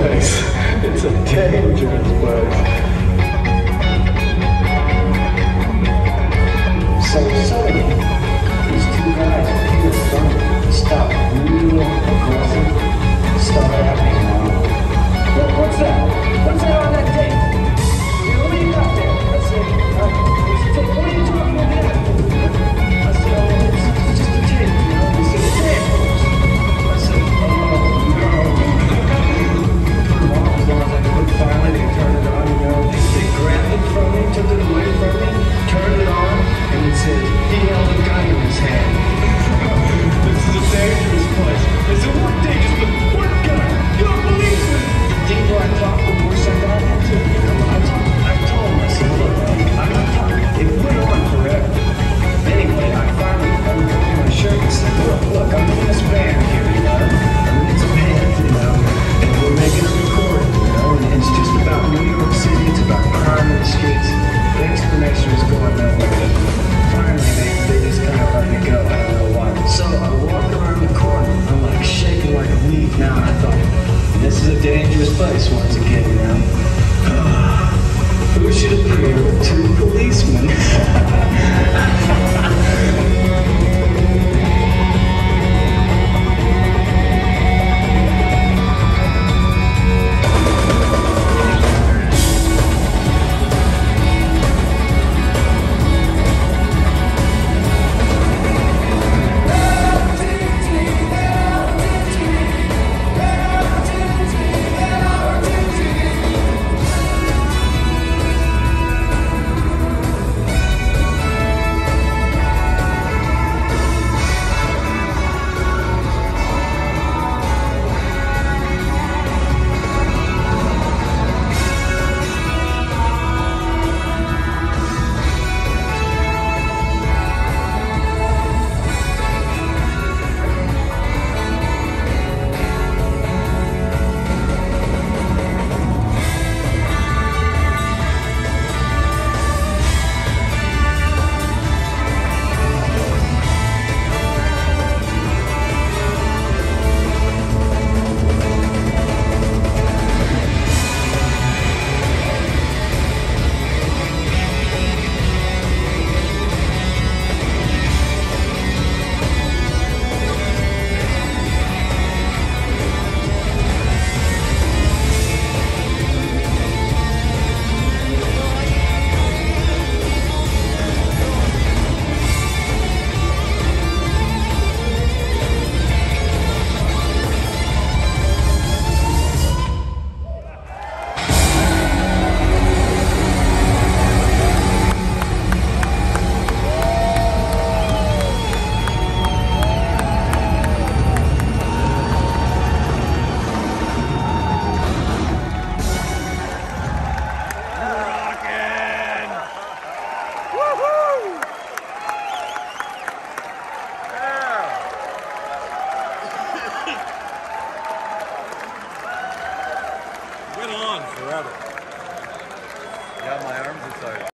place. It's a dangerous place. So suddenly, these two guys appear in front of me, stop real aggressive, start happening now. What's that? What's that on that tape? Hey, what do you got there? I said, what are you talking about there? I said, oh, it's just a tape, you know? He said, tape. I said, oh, no. Put them off as long as I could. Finally, they turned it on, you know? They grabbed it from me, took it away from me, turned it on, and it said, he held a gun in his hand. This is a dangerous place. I said, what dangerous place? What gun? You're a policeman. The deeper I talked, the worse I got into it. I told him, I said, look, I'm not talking. It went on forever. Anyway, I finally unbuttoned my shirt and said, look, I'm in this band here, you know? I'm in this band, you know? And we're making a recording, you know? And it's just about New York City. It's about crime in the streets. The explanation was going nowhere. Finally, they just kind of let me go. I don't know why. So I walked around the corner. I'm like shaking like a leaf now. And I thought, this is a dangerous place once again, you know? Who should appear but two policemen?